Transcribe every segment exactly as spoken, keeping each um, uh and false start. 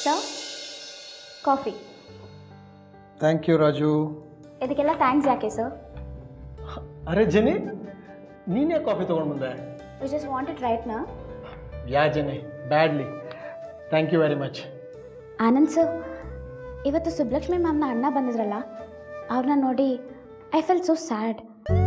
Sir, coffee. Thank you, Raju. ಇದಕ್ಕೆಲ್ಲ thanks ಯಾಕೆ sir? ಅರೆ ಜೆನಿ, ನೀನೇ ಕಾಫಿ ತಗೊಂಡು ಬಂದೆ. You just want it right now? Yeah, Jenny, badly. Thank you very much. Anand sir, ಇವತ್ತು ಸುಬ್ಬಲಕ್ಷ್ಮಿ ಮ್ಯಾಮ್ನ ಅಣ್ಣ ಬಂದಿದ್ರಲ್ಲ, ಅವ್ರನ್ನ ನೋಡಿ I fell so sad.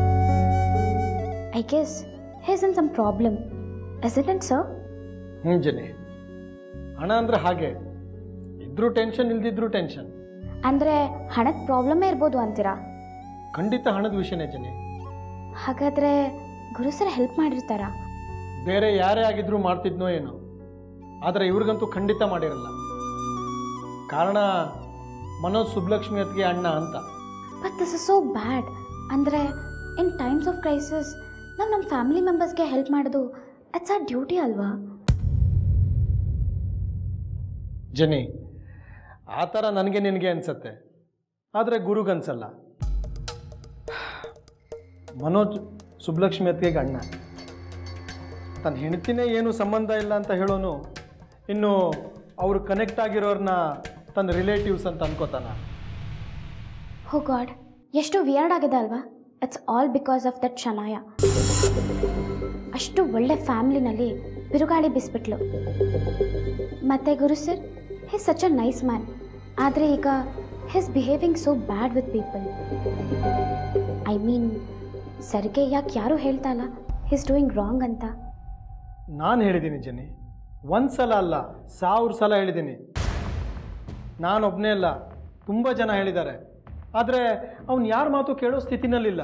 I guess he is in some problem. Isn't it sir? ಹ್ಞೂ ಜೆನಿ, ಹಣ ಅಂದರೆ ಹಾಗೆ, ಇದ್ರೂ ಟೆನ್ಷನ್ ಇಲ್ದಿದ್ರೂ ಟೆನ್ಷನ್. ಅಂದರೆ ಹಣದ ಪ್ರಾಬ್ಲಮ್ಮೇ ಇರ್ಬೋದು ಅಂತೀರಾ? ಖಂಡಿತ ಹಣದ ವಿಷಯನೇ ಜೆನಿ. ಹಾಗಾದರೆ ಗುರು ಸರ್ ಹೆಲ್ಪ್ ಮಾಡಿರ್ತಾರಾ? ಬೇರೆ ಯಾರೇ ಆಗಿದ್ರೂ ಮಾಡ್ತಿದ್ನೋ ಏನೋ, ಆದರೆ ಇವ್ರಿಗಂತೂ ಖಂಡಿತ ಮಾಡಿರಲ್ಲ. ಕಾರಣ ಮನೋಜ್ ಸುಬ್ಬಲಕ್ಷ್ಮಿ ಅತ್ತಿಗೆ ಅಣ್ಣ ಅಂತ. But this is so bad. ಅಂದರೆ ಇನ್ ಟೈಮ್ಸ್ ಆಫ್ ಕ್ರೈಸಿಸ್ ನಾವು ನಮ್ಮ ಫ್ಯಾಮಿಲಿ ಮೆಂಬರ್ಸ್ಗೆ ಹೆಲ್ಪ್ ಮಾಡೋದು ಇಟ್ಸ್ ಆರ್ ಡ್ಯೂಟಿ ಅಲ್ವಾ? ಜೆನಿ, ಆ ಥರ ನನಗೆ ನಿನಗೆ ಅನಿಸುತ್ತೆ, ಆದರೆ ಗುರುಗನ್ಸಲ್ಲ. ಮನೋಜ್ ಸುಬ್ಬಲಕ್ಷ್ಮಿ ಅತ್ತಿಗೆ ಅಣ್ಣ, ತನ್ನ ಹೆಂಡತಿನೇ ಏನು ಸಂಬಂಧ ಇಲ್ಲ ಅಂತ ಹೇಳೋನು, ಇನ್ನು ಅವರು ಕನೆಕ್ಟ್ ಆಗಿರೋರನ್ನ ತನ್ನ ರಿಲೇಟಿವ್ಸ್ ಅಂತ ಅನ್ಕೋತಾನ. ಹೋ ಗಾಡ್, ಎಷ್ಟು ವಿಯರ್ಡ್ ಆಗಿದೆ ಅಲ್ವಾ? It's all because of that Shanaya. ಅಷ್ಟು ಒಳ್ಳೆ ಫ್ಯಾಮ್ಲಿನಲ್ಲಿ ಬಿರುಗಾಳಿ ಬಿಸ್ಬಿಟ್ಲು. ಮತ್ತೆ ಗುರು sir, he such a nice man. ಆದರೆ ಈಗ his behaving so bad with people. I mean, ಸರ್ಗೆ ಯಾಕೆ ಯಾರೂ ಹೇಳ್ತಾ ಇಲ್ಲ ಹಿಸ್ ಡೂಯಿಂಗ್ ರಾಂಗ್ ಅಂತ? ನಾನು ಹೇಳಿದ್ದೀನಿ ಜೆನಿ, ಒಂದು ಸಲ ಅಲ್ಲ ಸಾವಿರ ಸಲ ಹೇಳಿದ್ದೀನಿ. ನಾನೊಬ್ಬನೇ ಅಲ್ಲ, ತುಂಬ ಜನ ಹೇಳಿದ್ದಾರೆ. ಆದರೆ ಅವನು ಯಾರ ಮಾತು ಕೇಳೋ ಸ್ಥಿತಿನಲ್ಲಿಲ್ಲ.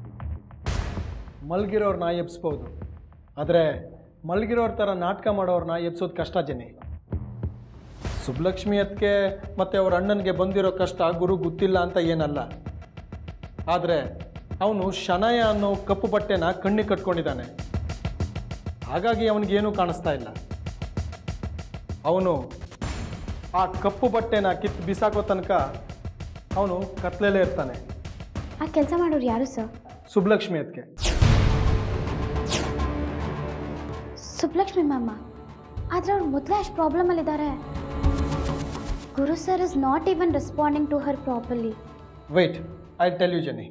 ಮಲಗಿರೋರ್ನ ಎಬ್ಸ್ಬೋದು, ಆದರೆ ಮಲಗಿರೋರ ಥರ ನಾಟಕ ಮಾಡೋರನ್ನ ಎಬ್ಸೋದು ಕಷ್ಟ ಜೆನಿ. ಸುಬ್ಬಲಕ್ಷ್ಮಿ ಅತ್ತಿಗೆ ಮತ್ತು ಅವ್ರ ಅಣ್ಣನಿಗೆ ಬಂದಿರೋ ಕಷ್ಟ ಗುರು ಗೊತ್ತಿಲ್ಲ ಅಂತ ಏನಲ್ಲ. ಆದರೆ ಅವನು ಶನಯ ಅನ್ನೋ ಕಪ್ಪು ಬಟ್ಟೆನ ಕಣ್ಣಿಗೆ ಕಟ್ಕೊಂಡಿದ್ದಾನೆ. ಹಾಗಾಗಿ ಅವನಿಗೇನೂ ಕಾಣಿಸ್ತಾ ಇಲ್ಲ. ಅವನು ಆ ಕಪ್ಪು ಬಟ್ಟೆನ ಕಿತ್ತು ಬಿಸಾಕೋ ತನಕ ಅವನು ಕತ್ಲೆಲೇ ಇರ್ತಾನೆ. ಆ ಕೆಲಸ ಮಾಡೋರು ಯಾರು ಸರ್? ಸುಬ್ಬಲಕ್ಷ್ಮಿ ಅತ್ತಿಗೆ. ಸುಬ್ಬಲಕ್ಷ್ಮಿ ಮ್ಯಾಮ, ಆದರೆ ಅವ್ರು ಮೊದಲೇ ಅಷ್ಟು ಪ್ರಾಬ್ಲಮಲ್ಲಿದ್ದಾರೆ. ಗುರು sir is not even responding to her properly. Wait, I tell you Jenny.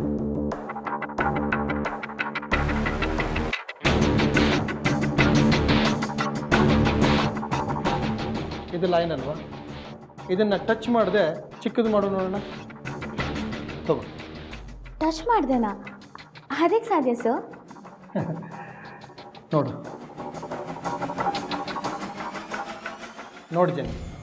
ಇದು ಲೈನ್ ಅಲ್ವಾ? ಇದನ್ನು ಟಚ್ ಮಾಡಿದೆ ಚಿಕ್ಕದು ಮಾಡು ನೋಡೋಣ. ತಗೋ. ಟಚ್ ಮಾಡ್ದೇನಾ? ಅದಕ್ಕೆ ಸಾಧ್ಯ ಸರ್? ನೋಡು ನೋಡಿ ಜನ.